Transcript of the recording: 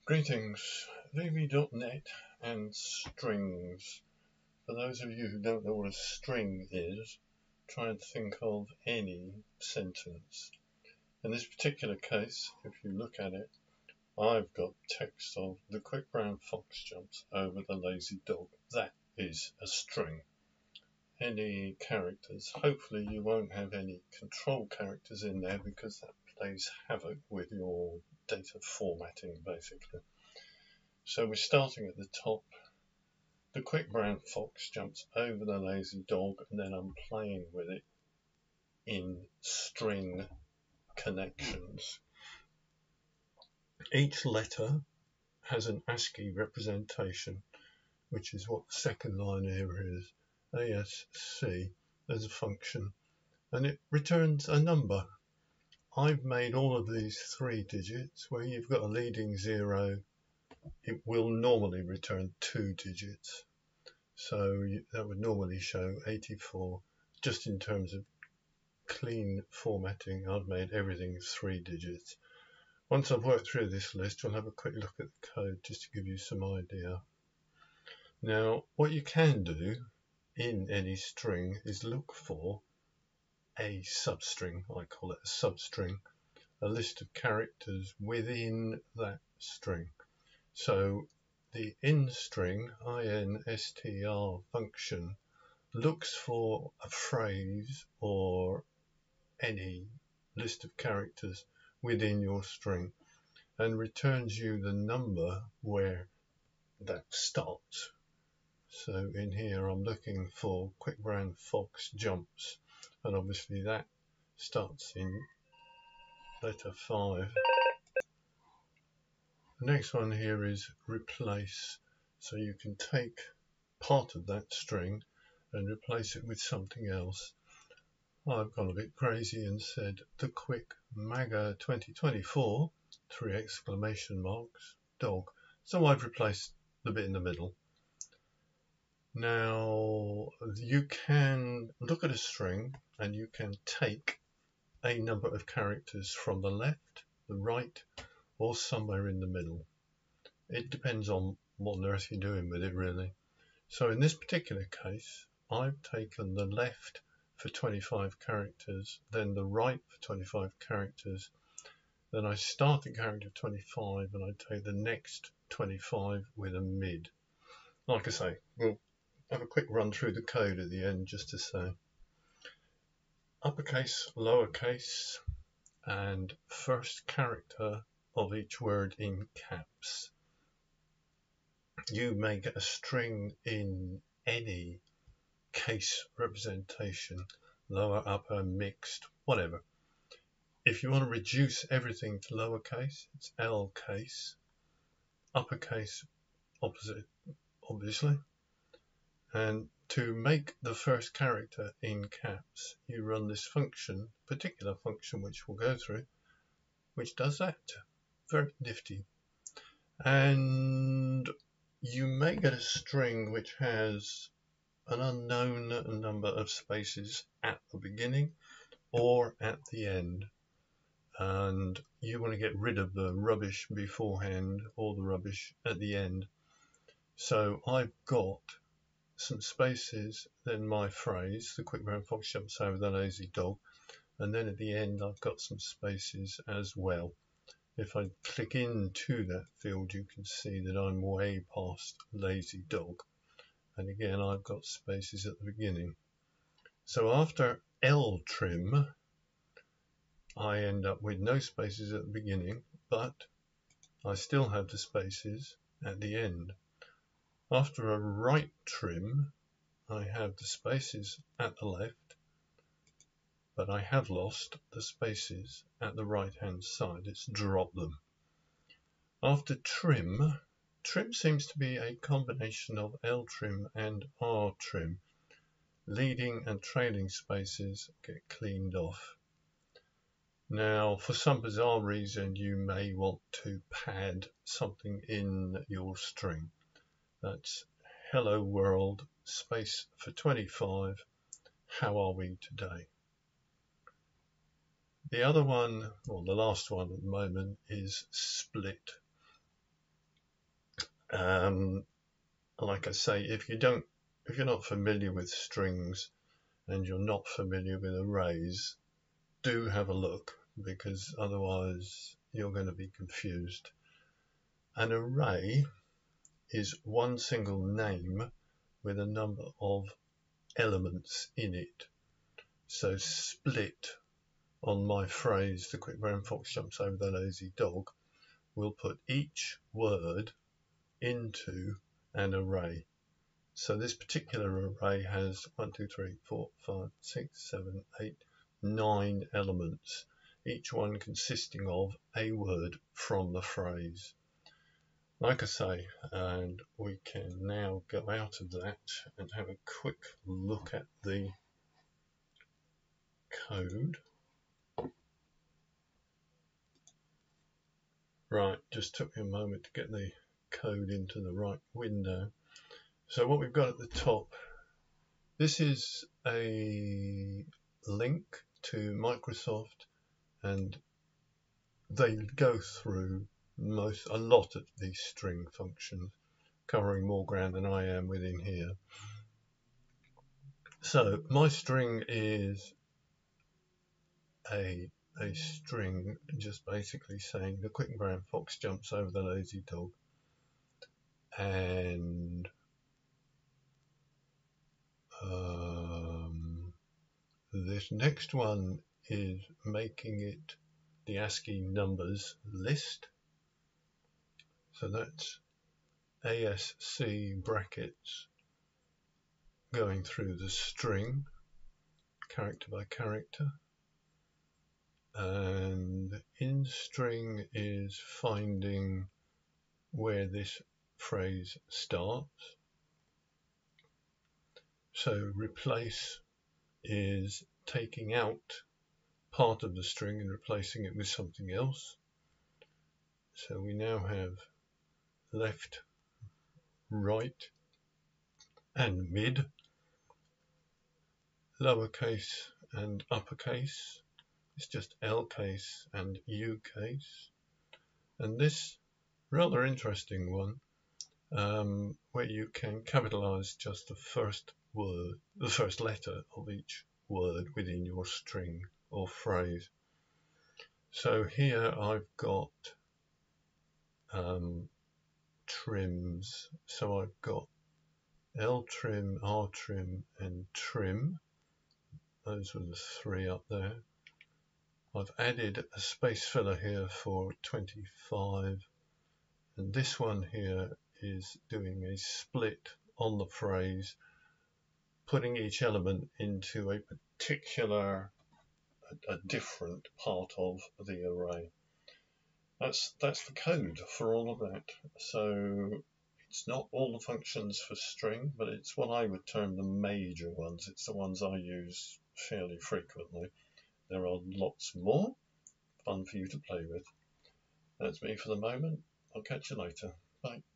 Greetings, VB.net and strings. For those of you who don't know what a string is, try and think of any sentence. In this particular case, if you look at it, I've got text of the quick brown fox jumps over the lazy dog. That is a string. Any characters, hopefully you won't have any control characters in there because that plays havoc with your data formatting basically. So we're starting at the top. The quick brown fox jumps over the lazy dog, and then I'm playing with it in string connections. Each letter has an ASCII representation, which is what the second line here is, ASC as a function, and it returns a number. I've made all of these 3 digits. Where you've got a leading 0, it will normally return 2 digits. So that would normally show 84. Just in terms of clean formatting, I've made everything 3 digits. Once I've worked through this list, we'll have a quick look at the code just to give you some idea. Now, what you can do in any string is look for a substring. I call it a substring, a list of characters within that string. So the instring, instr function, looks for a phrase or any list of characters within your string and returns you the number where that starts. So in here I'm looking for quick brown fox jumps, and obviously that starts in letter 5. The next one here is replace. So you can take part of that string and replace it with something else. I've gone a bit crazy and said the quick MAGA 2024, 3 exclamation marks, dog. So I've replaced the bit in the middle. Now you can look at a string and you can take a number of characters from the left, the right, or somewhere in the middle. It depends on what on earth you're doing with it really. So in this particular case, I've taken the left for 25 characters, then the right for 25 characters, then I start at character 25 and I take the next 25 with a mid. Like I say, we'll have a quick run through the code at the end just to say. Uppercase, lowercase, and first character of each word in caps. You may get a string in any case representation, lower, upper, mixed, whatever. If you want to reduce everything to lowercase, it's L case, uppercase opposite obviously, and to make the first character in caps you run this function, particular function which we'll go through, which does that. Very nifty. And you may get a string which has an unknown number of spaces at the beginning or at the end, and you want to get rid of the rubbish beforehand or the rubbish at the end. So I've got some spaces, then my phrase, the quick brown fox jumps over the lazy dog, and then at the end I've got some spaces as well. If I click into that field, you can see that I'm way past lazy dog. And again, I've got spaces at the beginning. So after L trim, I end up with no spaces at the beginning, but I still have the spaces at the end. After a right trim, I have the spaces at the left, but I have lost the spaces at the right hand side. It's dropped them. After trim, trim seems to be a combination of L trim and R trim. Leading and trailing spaces get cleaned off. Now, for some bizarre reason, you may want to pad something in your string. That's hello world, space for 25, how are we today? The other one, or the last one at the moment, is split. Like I say, if you're not familiar with strings and you're not familiar with arrays, do have a look, because otherwise you're going to be confused. An array is one single name with a number of elements in it. So split on my phrase, the quick brown fox jumps over the lazy dog, will put each word into an array. So this particular array has 1, 2, 3, 4, 5, 6, 7, 8, 9 elements, each one consisting of a word from the phrase. Like I say, and we can now go out of that and have a quick look at the code. Right, just took me a moment to get the code into the right window. So what we've got at the top, this is a link to Microsoft, and they go through a lot of these string functions, covering more ground than I am within here. So my string is a string just basically saying the quick brown fox jumps over the lazy dog, and this next one is making it the ASCII numbers list. So that's ASC brackets going through the string character by character, and in string is finding where this phrase starts. So replace is taking out part of the string and replacing it with something else. So we now have left, right, and mid, lowercase and uppercase. It's just L case and U case. And this rather interesting one, where you can capitalize just the first word, the first letter of each word within your string or phrase. So here I've got trims. So I've got L trim, R trim, and trim. Those were the three up there. I've added a space filler here for 25, and this one here is doing a split on the phrase, putting each element into a different part of the array. That's the code for all of that. So it's not all the functions for string, but it's what I would term the major ones. It's the ones I use fairly frequently. There are lots more. Fun for you to play with. That's me for the moment. I'll catch you later. Bye.